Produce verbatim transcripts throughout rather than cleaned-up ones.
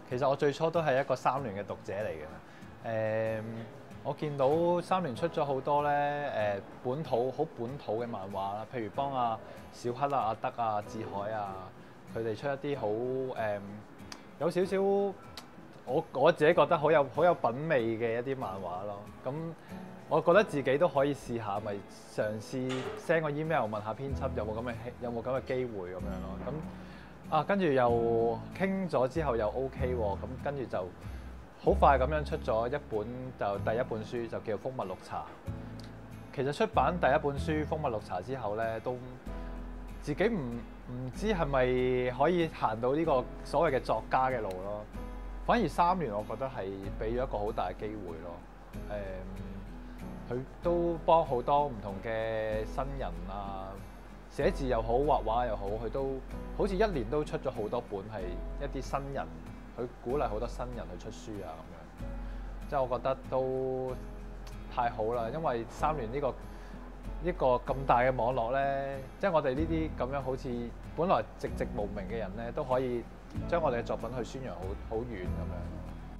其實我最初都係一個三聯嘅讀者嚟嘅。誒、我見到三聯出咗好多咧誒本土好本土嘅漫畫啦，譬如幫阿小黑啊、阿德啊、志海啊，佢哋出一啲好誒有少少我我自己覺得好有好有品味嘅一啲漫畫咯。咁我覺得自己都可以試下，咪嘗試 send 個 email 問下編輯有冇咁嘅有冇咁嘅機會咁樣咯。咁啊，跟住又傾咗之後又 OK 喎，咁跟住就好快咁樣出咗一本就第一本書就叫《蜂蜜綠茶》。其實出版第一本書《蜂蜜綠茶》之後咧，都自己唔唔知係咪可以行到呢個所謂嘅作家嘅路咯。反而三聯我覺得係俾咗一個好大嘅機會咯。誒、佢都幫好多唔同嘅新人啊，寫字又好，畫畫又好，佢都好似一年都出咗好多本係一啲新人，佢鼓勵好多新人去出書啊咁樣，即係我覺得都太好啦，因為三聯呢個一個咁大嘅網絡咧，即係我哋呢啲咁樣好似本來籍籍無名嘅人咧，都可以將我哋嘅作品去宣揚好好遠咁樣。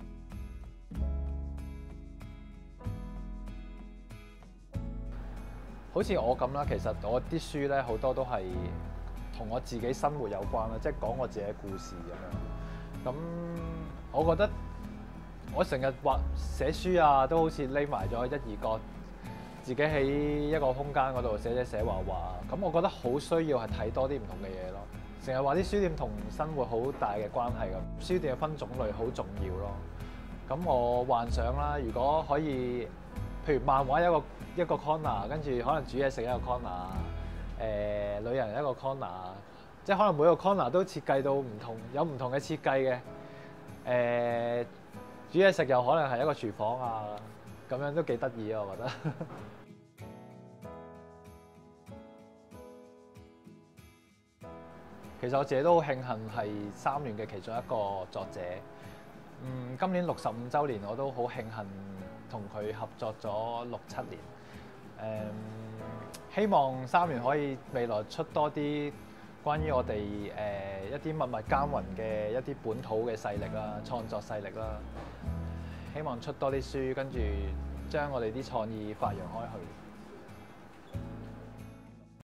好似我咁啦，其實我啲書咧好多都係同我自己生活有關啦，即係講我自己嘅故事咁樣。咁我覺得我成日畫寫書啊，都好似匿埋咗一二個，自己喺一個空間嗰度寫寫寫畫畫。咁我覺得好需要係睇多啲唔同嘅嘢咯。成日話啲書店同生活好大嘅關係咁，書店嘅分種類好重要咯。咁我幻想啦，如果可以，譬如漫畫一個一個 corner， 跟住可能煮嘢食一個 corner， 誒、旅人一個 corner， 即係可能每個 corner 都設計到唔同，有唔同嘅設計嘅。誒、煮嘢食又可能係一個廚房啊，咁樣都幾得意啊，我覺得。其實我自己都好慶幸係三聯嘅其中一個作者。嗯，今年六十五週年，我都好慶幸同佢合作咗六七年。誒、希望三聯可以未來出多啲關於我哋誒、一啲默默耕耘嘅一啲本土嘅勢力啦、創作勢力啦。希望出多啲書，跟住將我哋啲創意發揚開去。